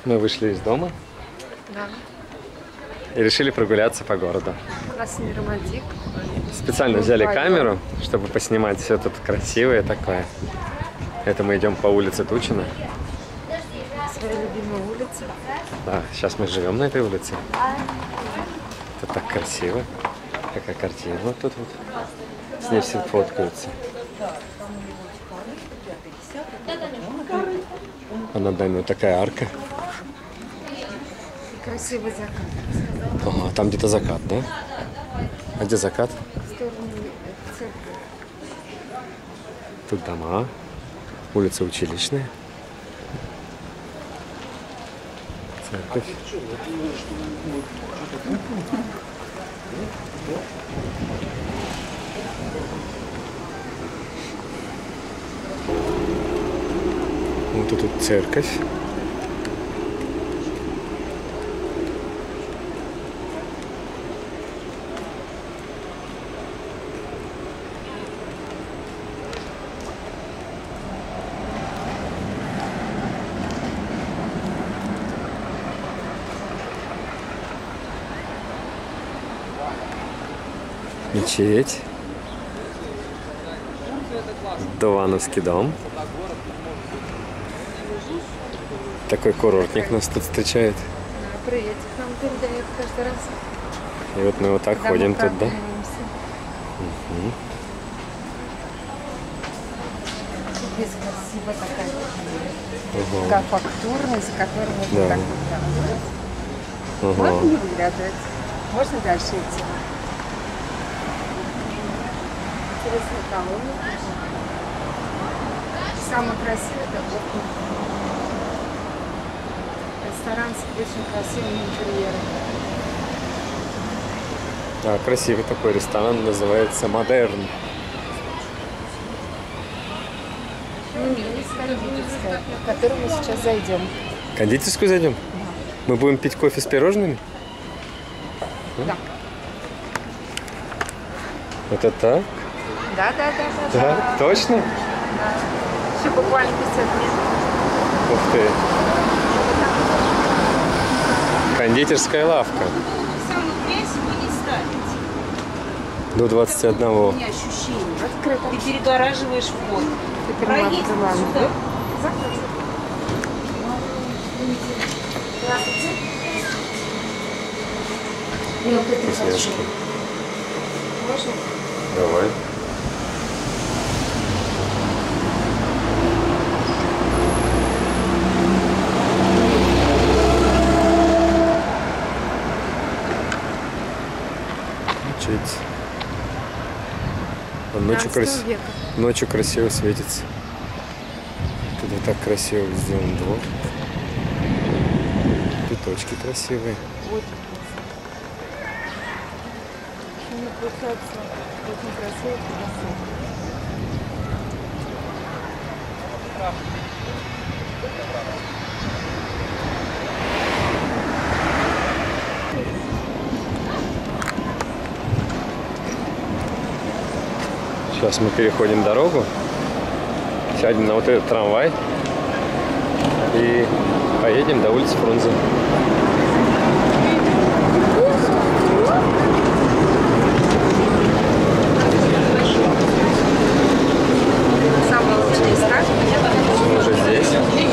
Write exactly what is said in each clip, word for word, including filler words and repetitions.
Мы вышли из дома. Да. И решили прогуляться по городу. Красный романтик. Специально взяли камеру, чтобы поснимать все тут красивое такое. Это мы идем по улице Тучина. Своя любимая улица. Да, сейчас мы живем на этой улице. Это так красиво. Какая картина вот тут вот. С ней все фоткаются. А над нами вот такая арка. Красивый закат. Ага, там где-то закат, да? А где закат? В сторону церкви. Тут дома. Улица Училищная. Церковь. Вот тут церковь. Мечеть. Довановский дом. Такой курортник нас тут встречает. Да, приветик нам передает каждый раз. И вот мы вот так Когда ходим мы тут, да? угу. Здесь красиво такая. Угу. Такая фактурная, за которой можно Да. так вот. Угу. Можно не выглядывать. Можно дальше идти. Интересная колонна. Самый красивый это окна. Ресторан с очень красивым интерьером. Да, красивый такой ресторан, называется Модерн. Ну, есть кондитерская, в которую мы сейчас зайдем. Кондитерскую зайдем? Да. Мы будем пить кофе с пирожными? Да. Вот это так? Да, да, да, да. Да, да. точно? Да. Еще буквально пятьдесят метров. Ух ты. Кондитерская лавка. Самую грязь вы не ставите. До двадцати одного. У меня ощущение. Открыто. Ты перегораживаешь вход. Теперь мы Проедь открываем. сюда. Я вот это Вкусняшки. хочу. Можно? Давай. Мечеть. А ночью, крас... века. ночью красиво светится. Тут вот так красиво сделан двор. Цветочки красивые. Очень красиво. Мне получается очень красиво, красиво. Сейчас мы переходим дорогу, сядем на вот этот трамвай и поедем до улицы Фрунзе. Самые лучшие места. Мы уже здесь.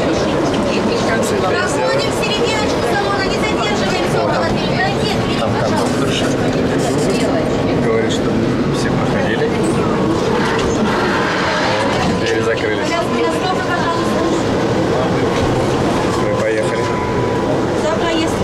Проходим в серединочку салона, не задерживаемся около перекройки. Там кондукторша говорит, что все проходили. Двери закрылись. Мы поехали. За проезд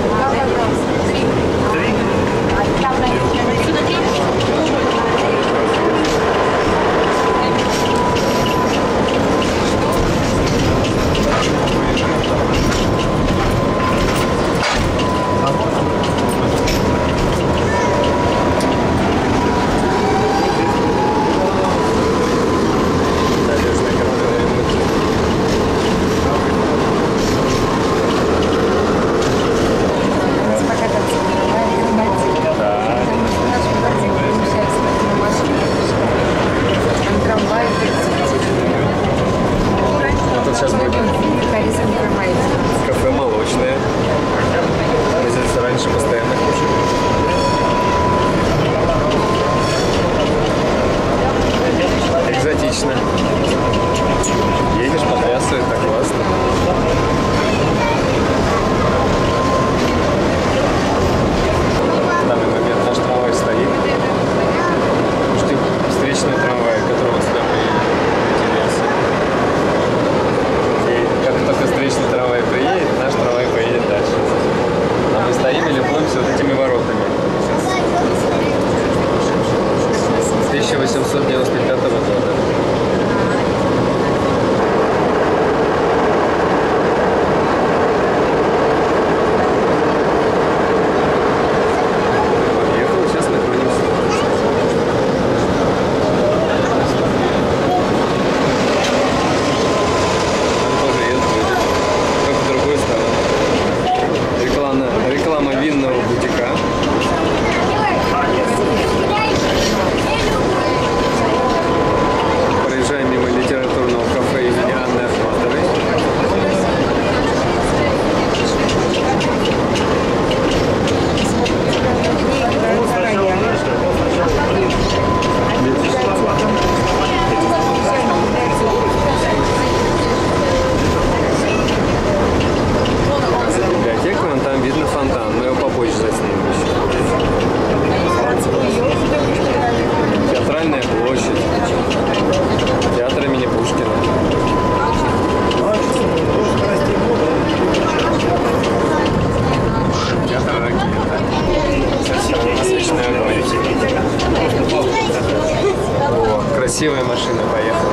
красивая машина поехала.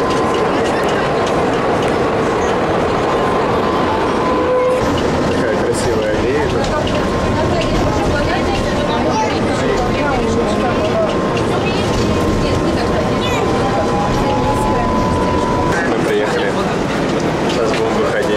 Какая красивая аллея. Мы приехали. Сейчас будем выходить.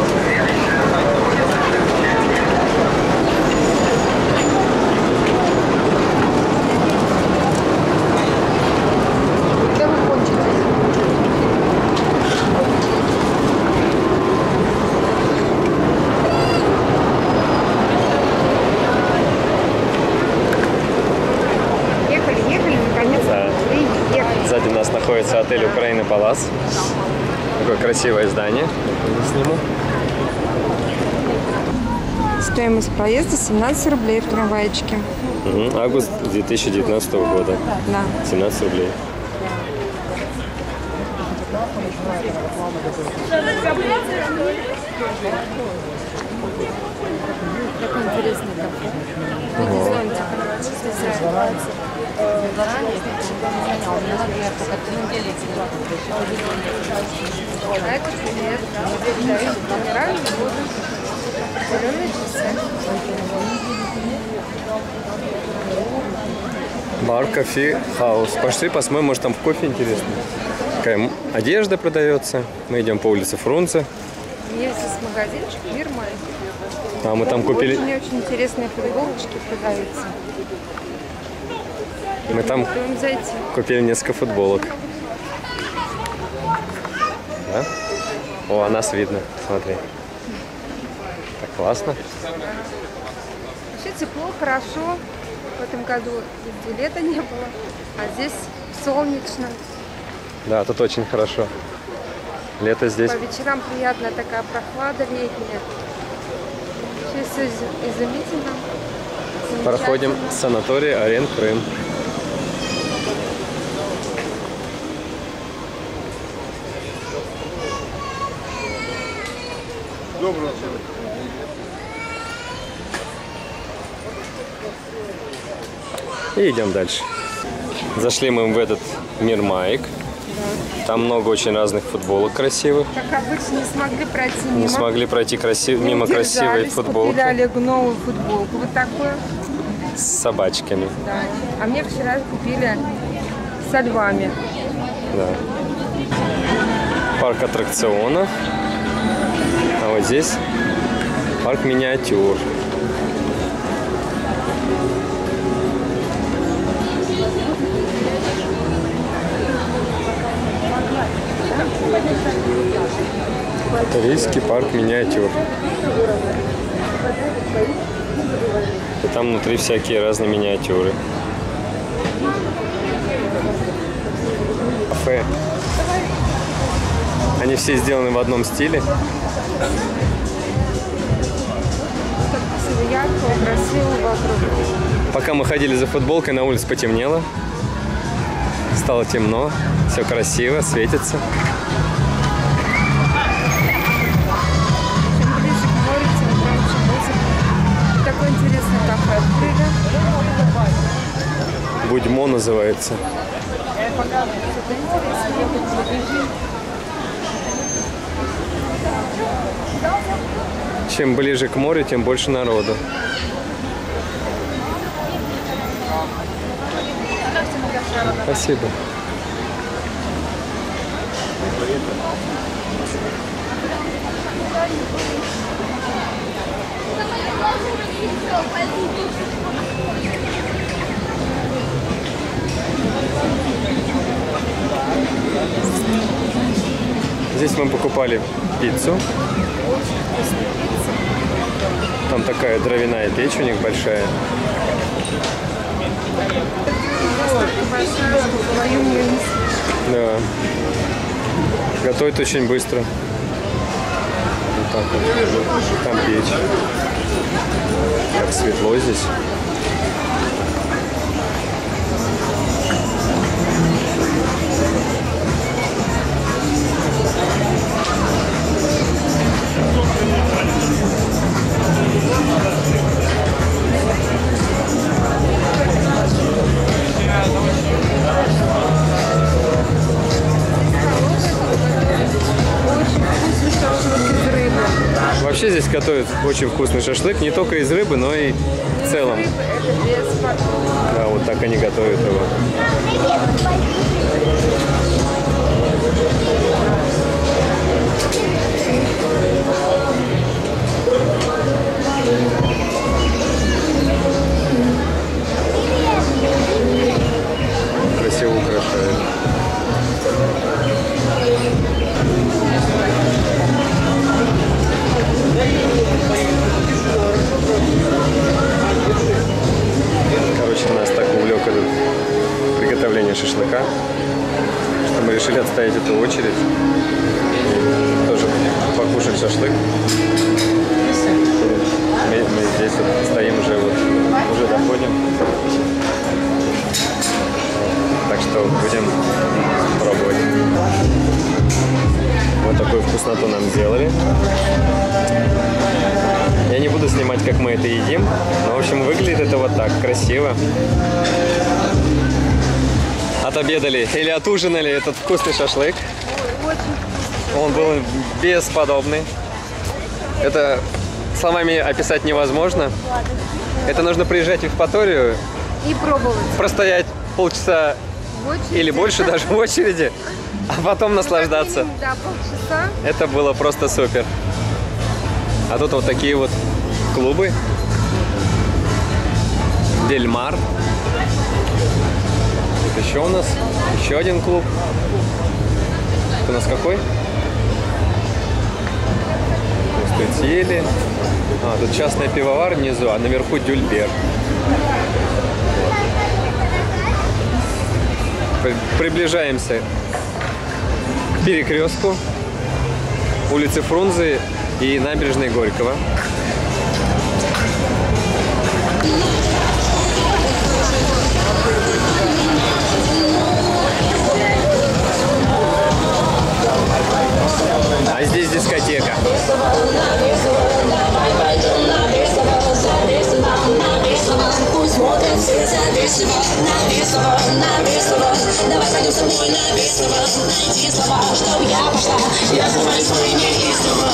Сзади нас находится отель Украина Палас. Такое красивое здание. Сниму. Стоимость проезда семнадцать рублей в трамвайчике. Угу. Август две тысячи девятнадцатого года. Да. семнадцать рублей. Такой интересный кафе. А это привет. Минеральный воду. Зеленые часы. Бар, кофе, хаус. Пошли посмотрим, может там в кофе интересно. Такая одежда продается. Мы идем по улице Фрунзе. Есть здесь магазинчик «Мир Май». А мы там купили... Очень-очень интересные футболочки продаются. Мы там зайти. купили несколько футболок. Да? О, а нас видно. Смотри. Так классно. Вообще тепло, хорошо. В этом году где лета не было, а здесь солнечно. Да, тут очень хорошо. Лето здесь. По вечерам приятная такая прохлада летняя. Сейчас все изумительно. Проходим санаторий Арен Крым. Доброго. И идем дальше. Зашли мы в этот Мир Маек. Там много очень разных футболок красивых. Как обычно, не смогли пройти мимо. Не смогли пройти красив... мимо красивой футболки. Купили новую футболку, вот такую. С собачками. Да. А мне вчера купили со львами. Да. Парк аттракционов. А вот здесь парк миниатюр. Корейский парк миниатюр. И там внутри всякие разные миниатюры. Кафе. Они все сделаны в одном стиле. Ярко, красиво вокруг. Пока мы ходили за футболкой, на улице потемнело. Стало темно. Все красиво, светится. Такой интересный кафе открыли. Будьмо называется. Чем ближе к морю, тем больше народу. Спасибо. Здесь мы покупали пиццу. Там такая дровяная печь у них большая. Да. Готовят очень быстро. Вот так вот. Там печь. Как светло здесь. Вообще здесь готовят очень вкусный шашлык, не только из рыбы, но и в целом. Рыба это без подвоха. Да, вот так они готовят его. Красиво украшают. Короче, нас так увлек этот приготовление шашлыка, что мы решили отстоять эту очередь и тоже покушать шашлык. Мы, мы здесь вот стоим уже, вот, уже доходим. Так что будем пробовать. Вот такую вкусноту нам сделали. Я не буду снимать, как мы это едим, но, в общем, выглядит это вот так, красиво. Отобедали или отужинали этот вкусный шашлык. Он был бесподобный. Это словами описать невозможно. Это нужно приезжать в Евпаторию И пробовать. простоять полчаса или больше даже в очереди, а потом наслаждаться. Да, полчаса. Это было просто супер. А тут вот такие вот клубы. Дельмар. Тут еще у нас еще один клуб. Это у нас какой? Стутели. А, тут частный пивовар внизу, а наверху Дюльбер. Приближаемся к перекрестку улицы Фрунзе и набережной Горького. А здесь дискотека. Пусть смотрят все зависимо, навесово, навесово. Давай пойдем с тобой навесово. Найди слова, чтоб я пошла. Я сама свой неистово.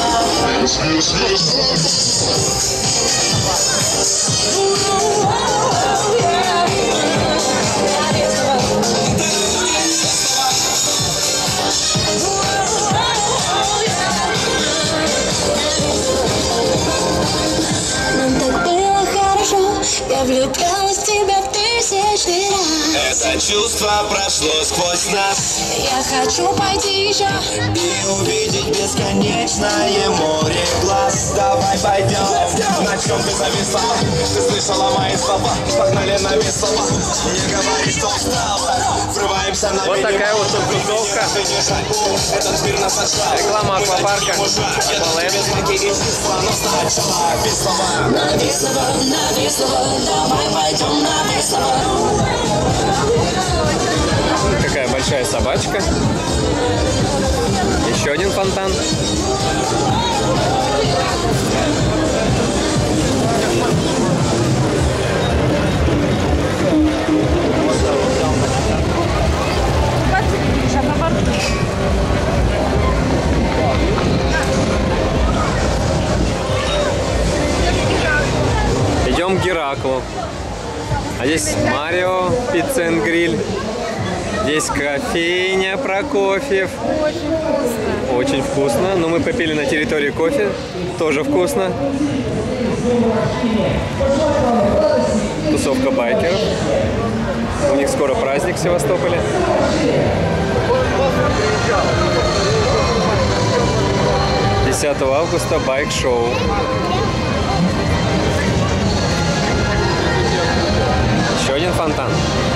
Нам так было хорошо, я влюблялась в тебя в тысячный раз. Это чувство прошло сквозь нас. Я хочу пойти еще И увидеть бесконечное море глаз. Давай пойдем. На чем ты зависла? Ты слышала мои слова? Погнали на весело. Не говори, что устала. Врываемся на Вот такая вот тут тусовка. Этот мир нас отжал. Реклама аквапарка. навесово, навесово. Давай пойдем навесово. Какая большая собачка. Еще один фонтан. Идем к Гераклу. А здесь Марио, пицца энд гриль. Здесь кофейня Прокофьев. Очень вкусно. Очень вкусно. Но мы попили на территории кофе. Тоже вкусно. Тусовка байкеров. У них скоро праздник в Севастополе. десятого августа байк-шоу. Еще один фонтан.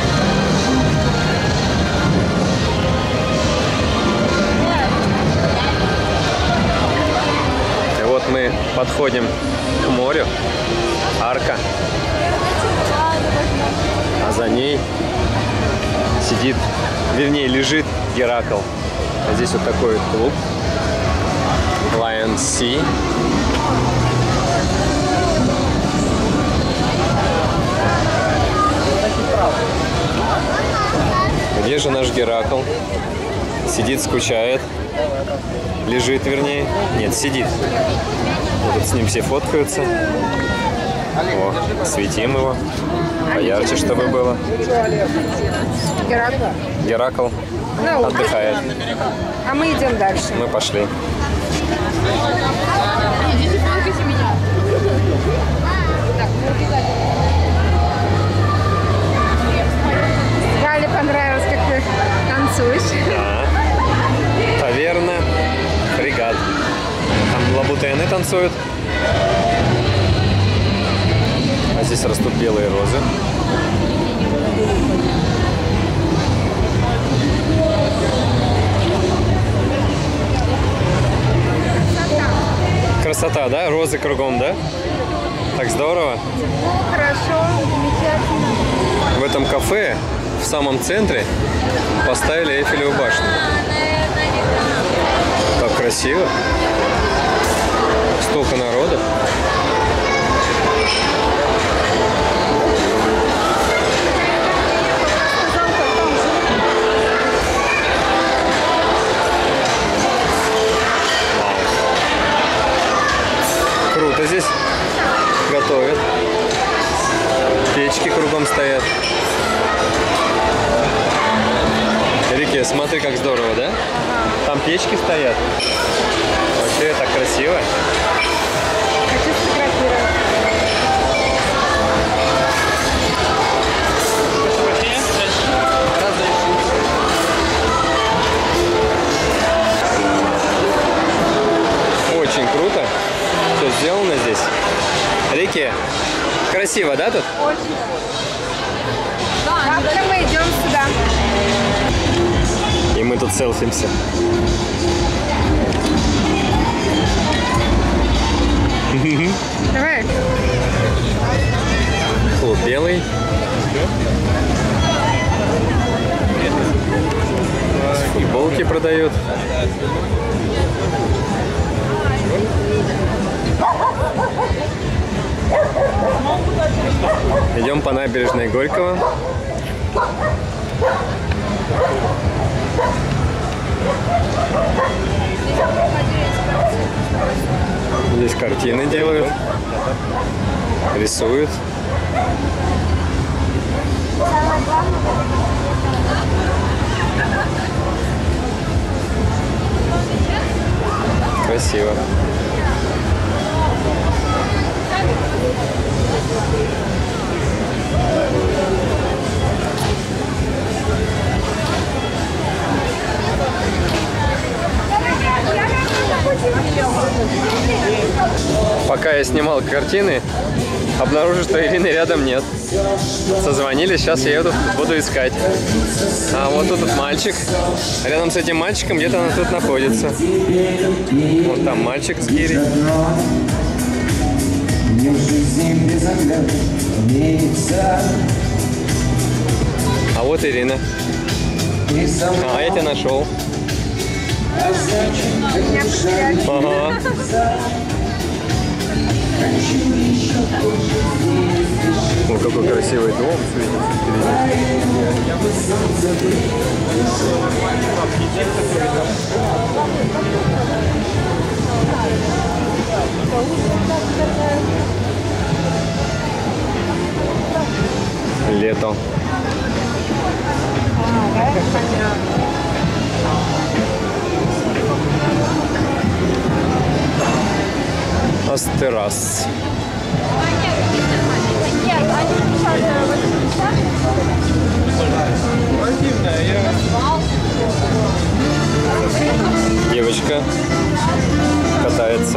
И вот мы подходим к морю. Арка. А за ней сидит, вернее, лежит Геракл. А здесь вот такой вот клуб. Lion Sea. Где же наш Геракл? Сидит, скучает. Лежит, вернее. Нет, сидит. Вот тут с ним все фоткаются. О, светим его. Поярче, чтобы было. Геракл. Геракл Ну, отдыхает. а мы идем дальше. Мы пошли. Гале понравилось, как ты танцуешь. Да. Таверна, фрегат. Там лабутены танцуют. А здесь растут белые розы. Красота, да? Розы кругом, да? Так здорово. Хорошо, замечательно. В этом кафе в самом центре поставили Эйфелеву башню. Так красиво. Столько народа. Круто здесь готовят. Печки кругом стоят. Рике, смотри, как здорово, да? Там печки стоят. Вообще так красиво. Хочу сфотографировать. Очень круто. Все сделано здесь. Рики, красиво, да, тут? Очень. Завтра мы идем сюда. И мы тут селфимся. Давай. Клуб белый. Футболки продают. Идем по набережной Горького. Здесь картины делают, рисуют. Красиво. Пока я снимал картины, обнаружил, что Ирины рядом нет. Созвонились, сейчас я еду, буду искать. А вот тут вот мальчик. Рядом с этим мальчиком где-то она тут находится. Вот там мальчик с гирей. А вот Ирина. А, я тебя нашел. Ага. О, какой красивый дом светится впереди. Лето. Астерас. Девочка катается.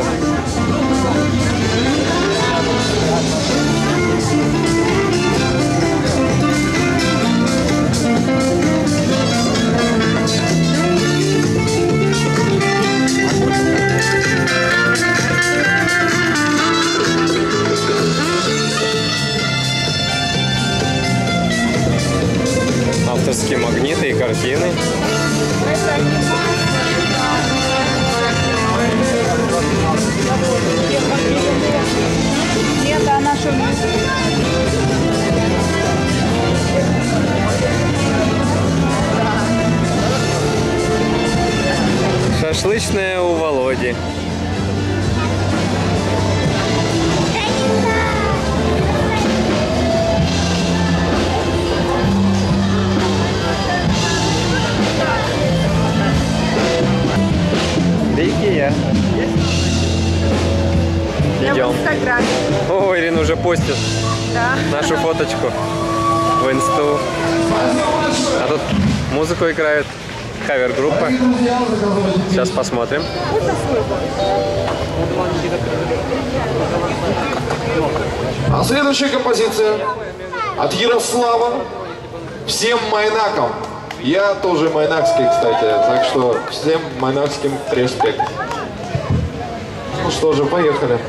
Авторские магниты и картины. Нет, она что? Шашлычная у Володи. Ликия. Я в Идем. Инстаграме. О, Ирина уже постит Да. нашу фоточку в инсту. А тут музыку играет. Кавер-группа. Сейчас посмотрим. А следующая композиция от Ярослава «Всем майнакам». Я тоже майнакский, кстати, так что всем майнакским респект. Ну что же, поехали.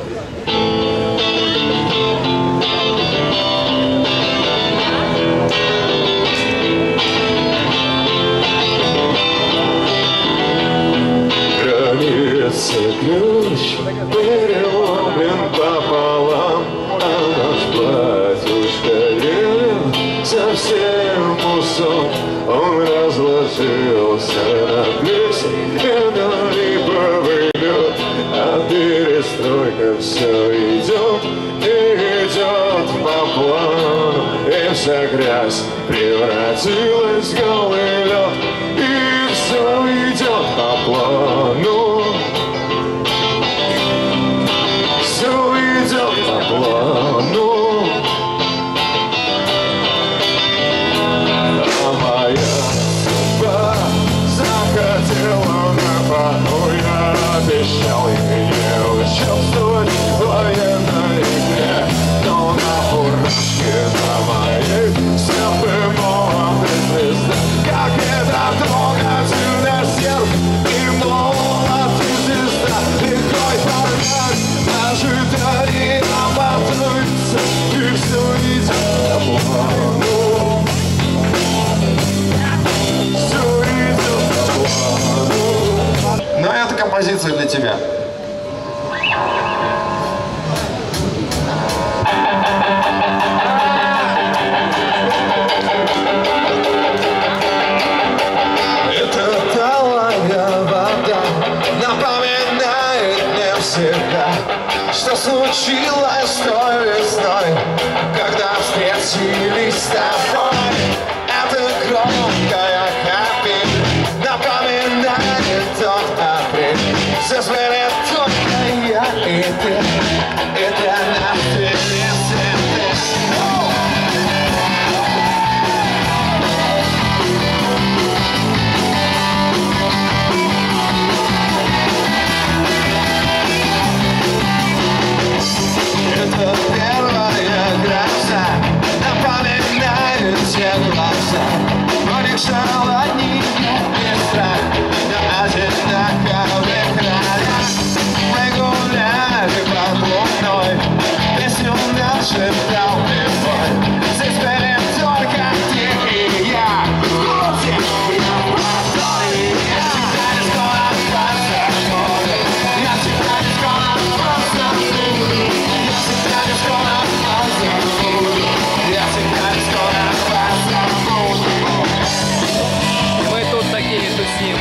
Граница ключ переломлен пополам, а наш батюшка Ленин совсем усон. Он разложился на плесе, на липовый лед, а перестройка все идет и идет по плану, и вся грязь превратилась в голый лед, и все идет по плану, все идет по плану. А моя судьба захотела на пану, я обещал ей не участвовать в военной игре, но на фуражке на моей светлым молодой звезды, как это трогательно сердце и молодая звезда, легкой парняк ожидает, обматывается, и все идет по плану. Но эта композиция для тебя. Это талая вода напоминает мне всегда, что случилось той весной, когда встретились с тобой. Это громкая капель напоминает тот апрель. Здесь были только я и ты, и для нас ты не цветы. Это первая гроза напоминает те глаза, но не желание и страх на одинаковых краях. Мы гуляли под луной, песню нашептал мне бой. Здесь были только ты и я, где я простой. Я тебя не скоро позабуду, я тебя не скоро позабуду, я тебя не скоро позабуду, я тебя не скоро позабуду. Мы тут такие тусим.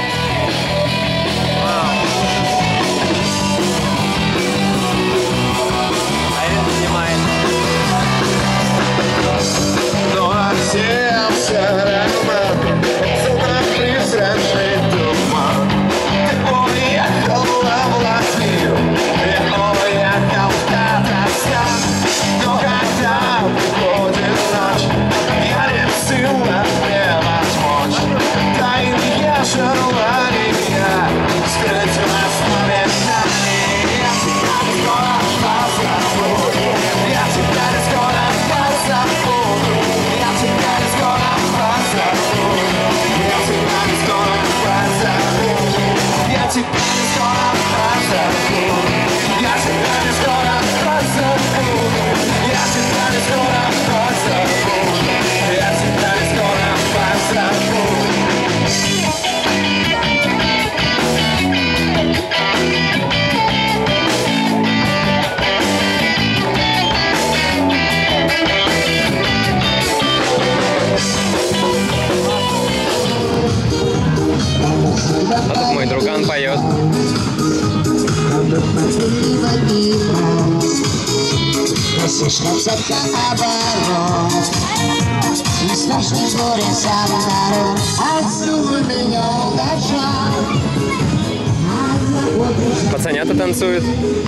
А это снимает. Ну а всем все равно, словно призрачный туман. Ты уехал в Латвию, я уехал в Татарстан. Но когда приходит ночь, я не в силах превозмочь тайные желания, скрыть воспоминания. Я тебя не скоро позабуду, я тебя не скоро позабуду, я тебя не скоро позабуду, я тебя не скоро позабуду, я тебя не скоро позабуду, я тебя не скоро позабуду, я тебя не скоро позабуду, я тебя не скоро позабуду. Надо тут мой друган поет. Пацанята танцуют.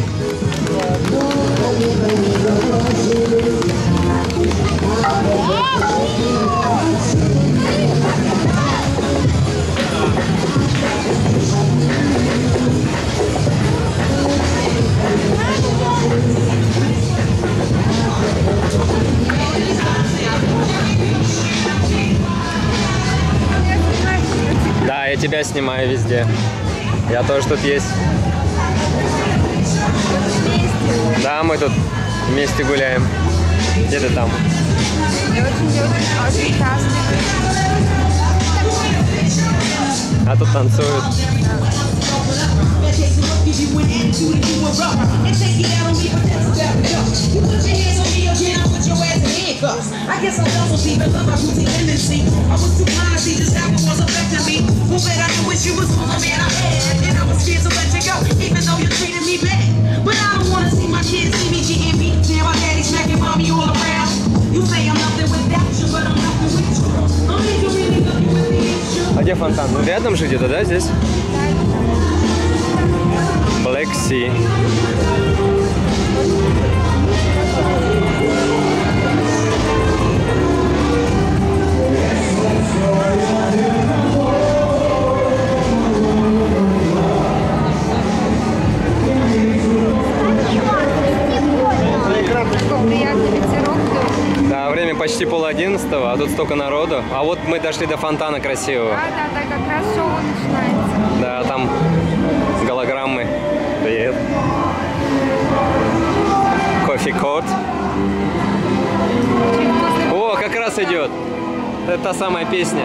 Да, я тебя снимаю везде. Я тоже тут есть. Да, мы тут вместе гуляем. Где ты там? А тут танцуют. I guess I'm double deep in love, I was dependency. I was too blind, see this apple was affecting me. Well, bet I knew what you was full of, man, I had. And I was scared to let you go, even though you treated me bad. But I don't wanna see my kids see me getting beat. Damn, my daddy smacking mommy all around. You say I'm nothing without you, but I'm nothing with you. I'm even really nothing with the issue. А где фонтан? Ну, рядом же где-то, да, здесь? Black Sea. Да, время почти пол одиннадцатого, а тут столько народу. А вот мы дошли до фонтана красивого. Да, да, да, как раз шоу начинается. Да, там голограммы. Привет. Кофе-кот. О, как раз идет. Это та самая песня.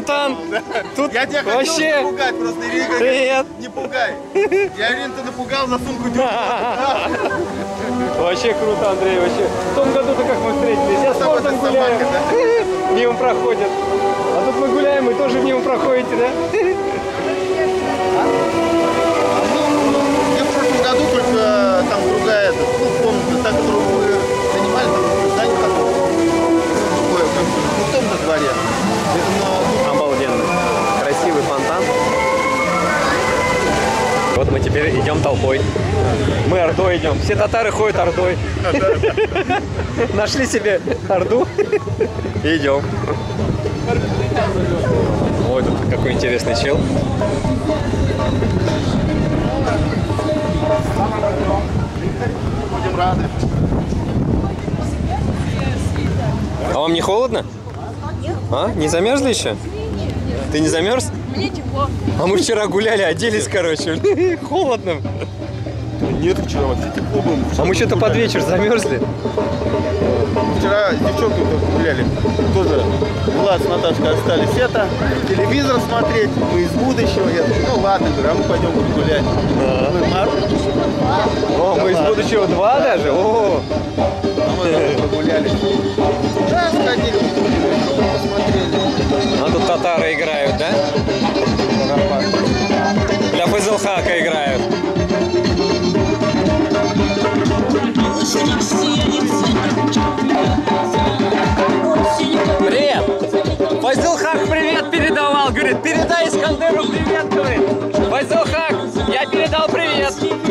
фонтан. Тут Я тебя вообще... хотел напугать, просто Ирина говорит, Привет. не пугай. Я Ирину-то напугал, за сумку дернул. Вообще круто, Андрей, вообще. В том году-то как мы встретились, я с спортом гуляю, мимо проходят. А тут мы гуляем, и тоже мимо проходите, да? Я в прошлом году только там другая, ну, комната, та, которую мы занимали, там здание такое. Такое, как, ну, в том-то дворе. Но... Обалденно. Красивый фонтан. Вот мы теперь идем толпой. Мы ордой идем. Все татары ходят ордой. Нашли себе орду. И идем. Ой, тут какой интересный чел. Будем рады. А вам не холодно? А? Не замерзли еще? Ты не замерз? Мне тепло. А мы вчера гуляли, оделись, короче. Холодно. Нет, вчера вообще тепло было. А мы что-то под вечер замерзли. Вчера с девчонкой гуляли. Тоже Влад с Наташкой остались это, телевизор смотреть, мы из будущего. Я говорю, ну ладно, говорю, а мы пойдем гулять. Мы Марк. О, мы из будущего два даже? О, А мы погуляли. Да, сходили, посмотрели. а тут татары играют, да? Для Файзелхака играют. Привет! Файзелхак привет передавал, говорит, передай Искандеру привет, говорит. Файзелхак, я передал привет.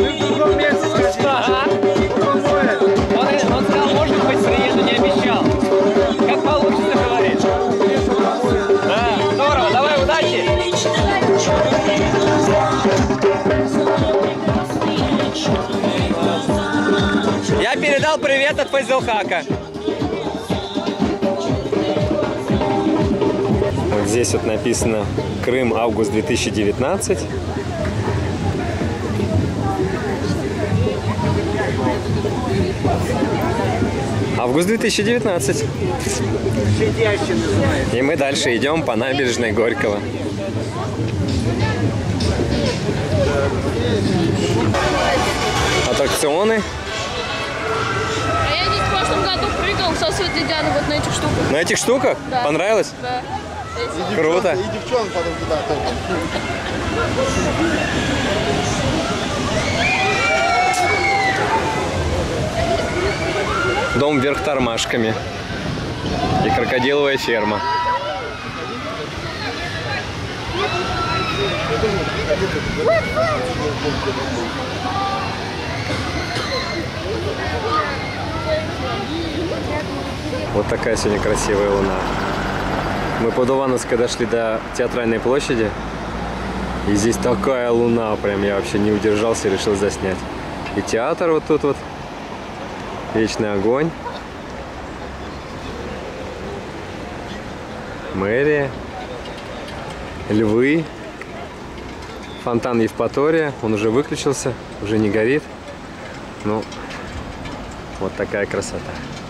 Ага. Он, он сказал, может быть, приеду, не обещал. Как получится, говорит. Да, здорово, давай, удачи. Я передал привет от Файзелхака. Вот здесь вот написано Крым, август две тысячи девятнадцать. Август две тысячи девятнадцать. И мы дальше идем по набережной Горького. Аттракционы. А я здесь в прошлом году прыгал со Светой Дианы вот на этих штуках. На этих штуках? Да. Понравилось? Да. И Круто. девчонка, и девчонка потом туда тоже. Дом вверх тормашками. И крокодиловая ферма. Вот такая сегодня красивая луна. Мы под Ивановской дошли до Театральной площади. И здесь такая луна, прям я вообще не удержался и решил заснять. И театр вот тут вот. Вечный огонь. Мэрия. Львы. Фонтан Евпатория. Он уже выключился, уже не горит. Ну, вот такая красота.